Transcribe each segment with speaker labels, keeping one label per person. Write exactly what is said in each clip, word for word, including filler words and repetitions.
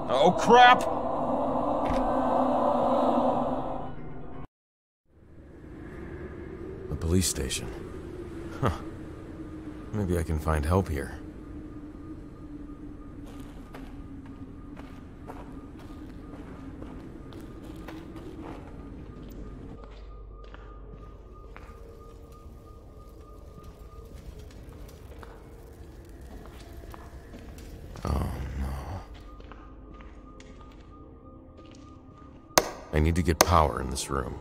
Speaker 1: Oh, crap!
Speaker 2: The police station. Huh. Maybe I can find help here. Oh, no. I need to get power in this room.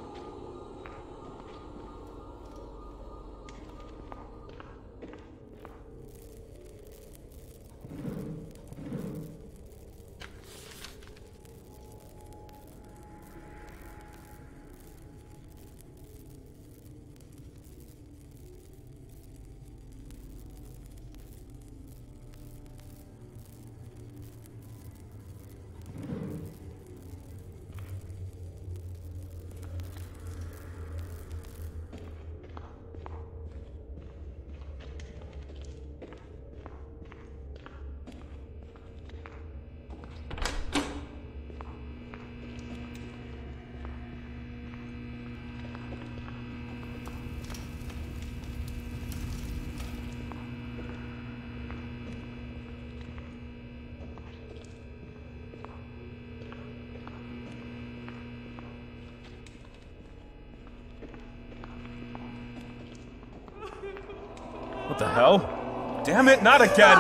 Speaker 1: What the hell? Damn it, not again!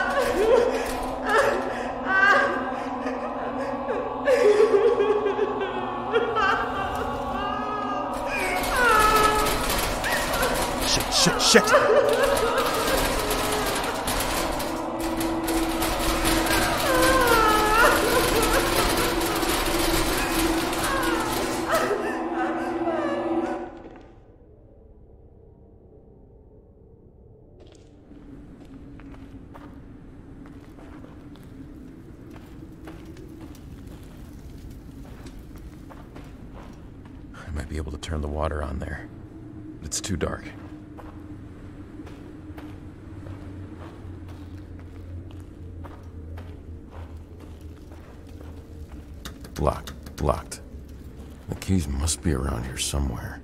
Speaker 1: Shit, shit, shit!
Speaker 2: I might be able to turn the water on there, but it's too dark. Locked, locked. The keys must be around here somewhere.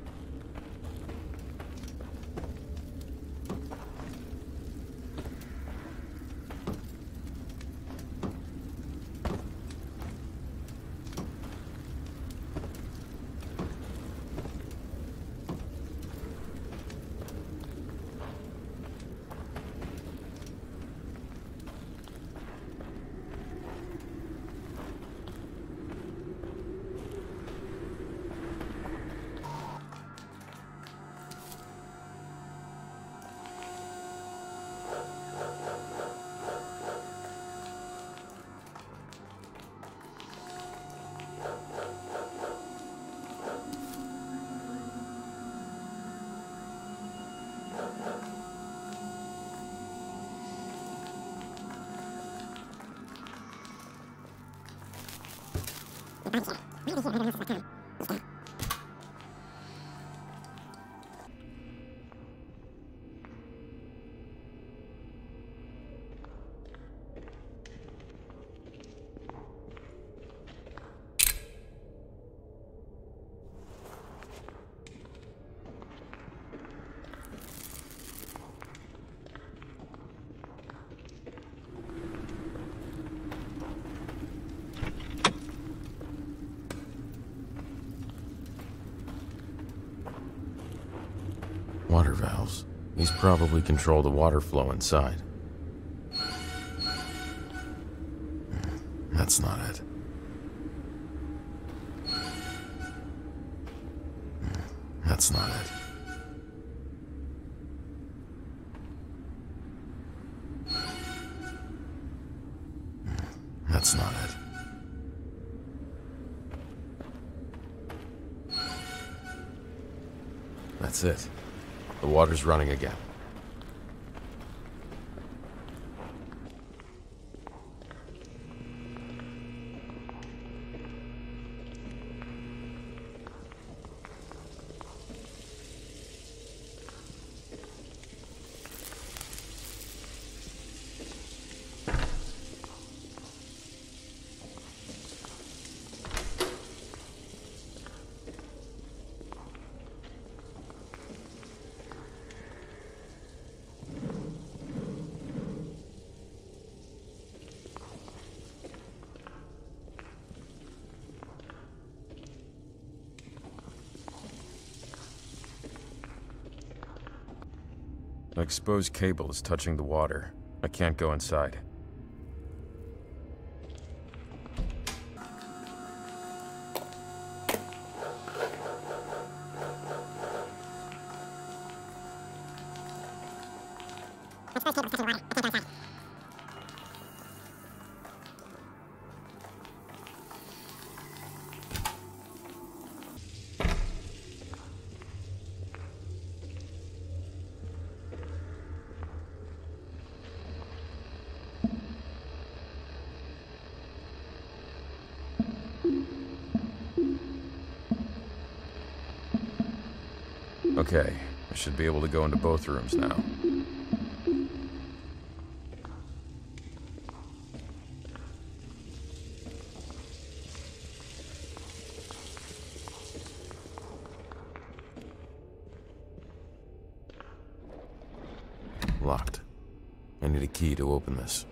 Speaker 2: Water valves. These probably control the water flow inside. That's not it. That's not it. That's not it. That's it. The water's running again. exposed cable is touching the water. I can't go inside. Okay, I should be able to go into both rooms now. Locked. I need a key to open this.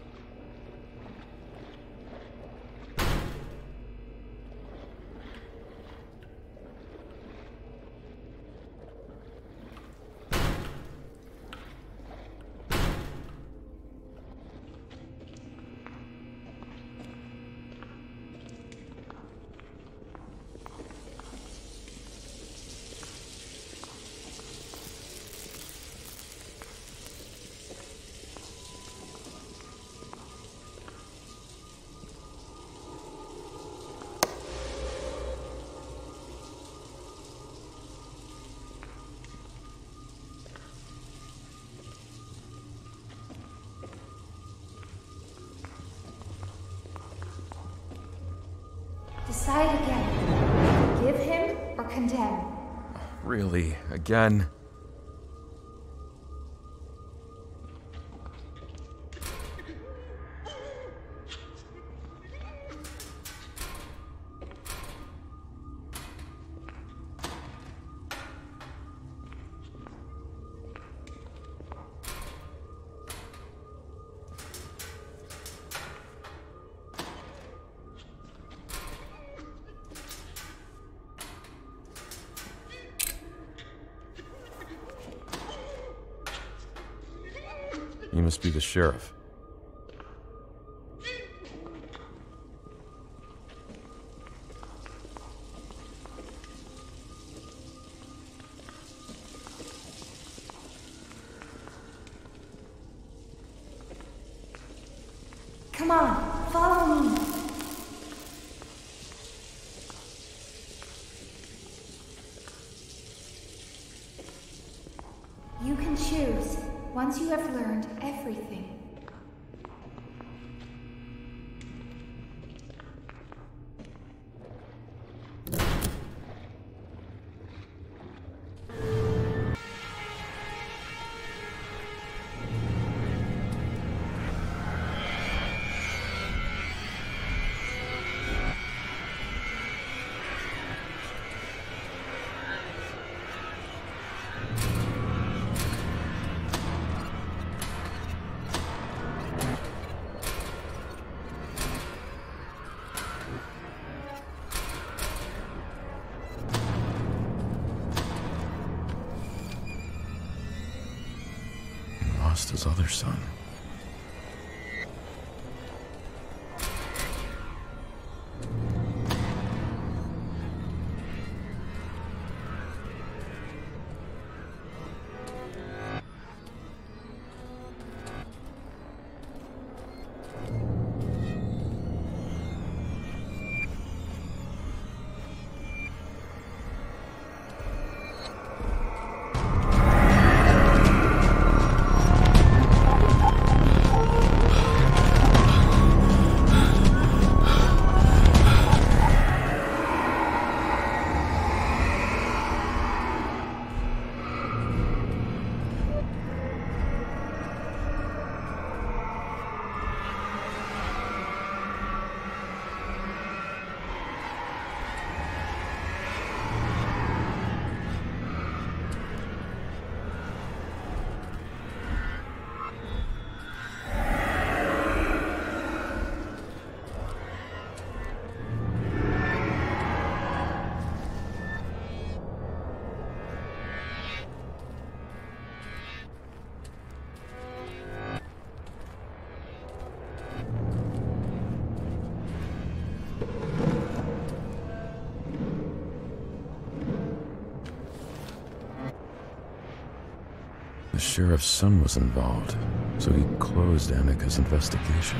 Speaker 3: Decide again. Forgive him or condemn.
Speaker 2: Really? Again? You must be the sheriff.
Speaker 3: Come on, follow me. You can choose once you have learned everything.
Speaker 2: Lost his other son. sheriff's son was involved, so he closed Annika's investigation.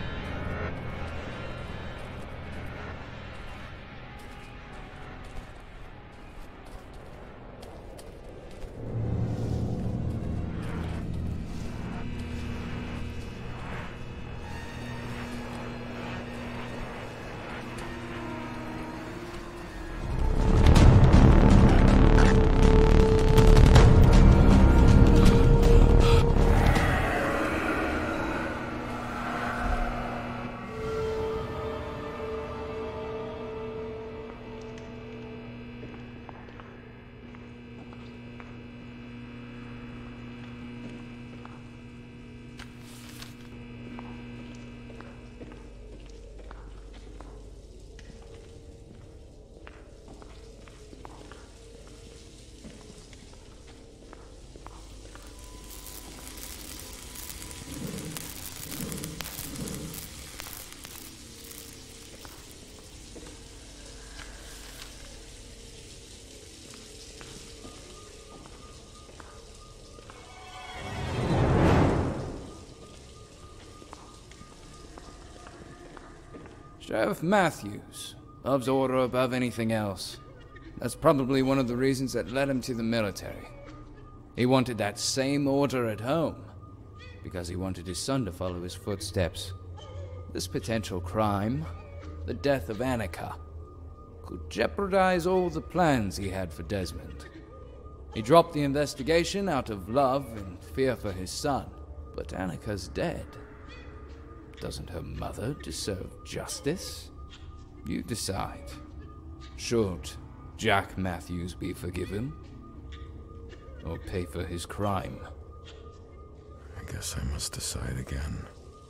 Speaker 4: Sheriff Matthews loves order above anything else. That's probably one of the reasons that led him to the military. He wanted that same order at home, because he wanted his son to follow his footsteps. This potential crime, the death of Annika, could jeopardize all the plans he had for Desmond. He dropped the investigation out of love and fear for his son, but Annika's dead. Doesn't her mother deserve justice? You decide. Should Jack Matthews be forgiven? Or pay for his crime?
Speaker 2: I guess I must decide again.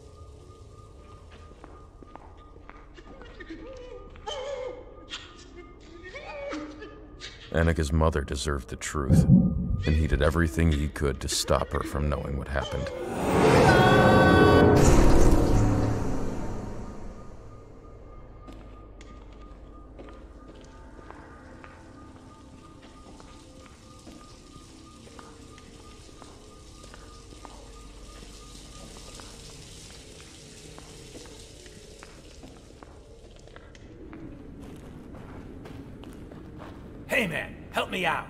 Speaker 2: Annika's mother deserved the truth, and he did everything he could to stop her from knowing what happened.
Speaker 5: Hey man, help me out.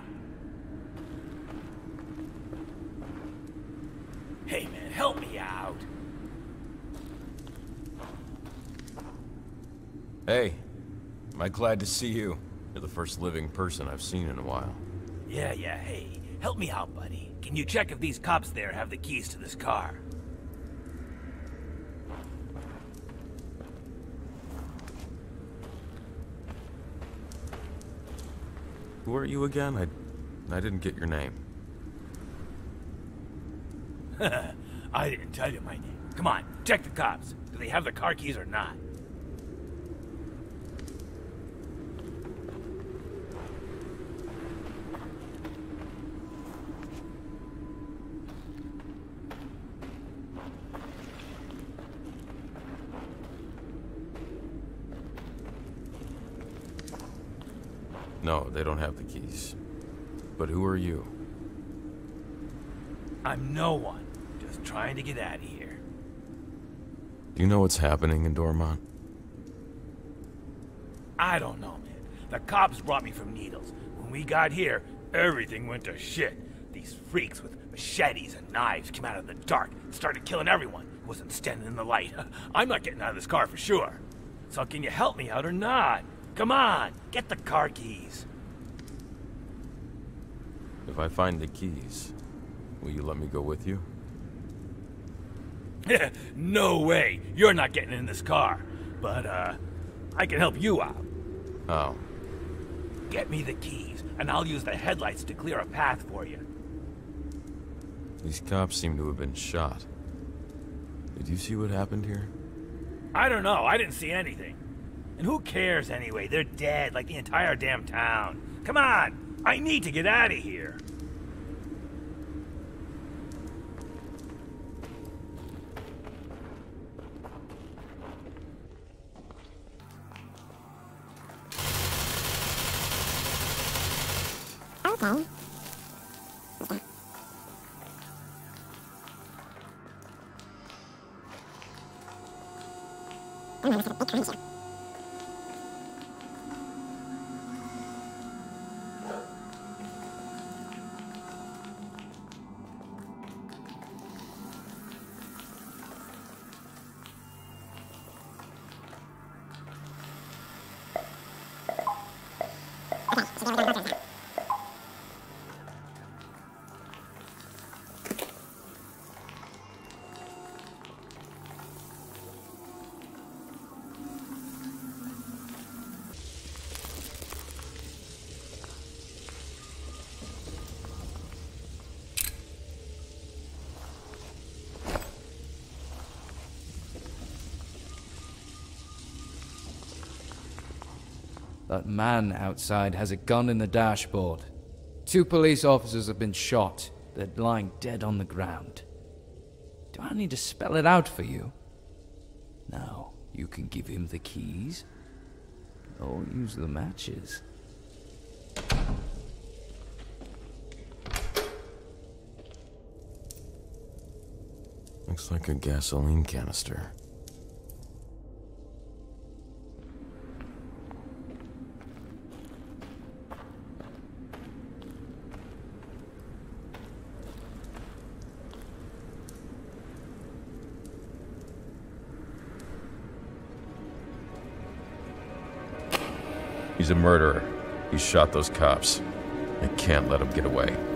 Speaker 5: Hey man, help me out.
Speaker 2: Hey, am I glad to see you? You're the first living person I've seen in a while.
Speaker 5: Yeah, yeah, hey, help me out, buddy. Can you check if these cops there have the keys to this car?
Speaker 2: Who are you again? I, I didn't get your name.
Speaker 5: I didn't tell you my name. Come on, check the cops. Do they have the car keys or not?
Speaker 2: No, they don't have the keys. But who are you?
Speaker 5: I'm no one. Just trying to get out of here.
Speaker 2: Do you know what's happening in Dormont?
Speaker 5: I don't know, man. The cops brought me from Needles. When we got here, everything went to shit. These freaks with machetes and knives came out of the dark and started killing everyone who wasn't standing in the light. I'm not getting out of this car for sure. So can you help me out or not? Come on, get the car keys.
Speaker 2: If I find the keys, will you let me go with you?
Speaker 5: No way. You're not getting in this car. But, uh, I can help you out.
Speaker 2: How?
Speaker 5: Get me the keys, and I'll use the headlights to clear a path for you.
Speaker 2: These cops seem to have been shot. Did you see what happened here?
Speaker 5: I don't know. I didn't see anything. And who cares anyway? They're dead, like the entire damn town. Come on! I need to get out of here.
Speaker 6: Okay.
Speaker 4: That man outside has a gun in the dashboard. Two police officers have been shot. They're lying dead on the ground. Do I need to spell it out for you? Now, you can give him the keys, or use the matches.
Speaker 2: Looks like a gasoline canister. He's a murderer. He shot those cops. I can't let him get away.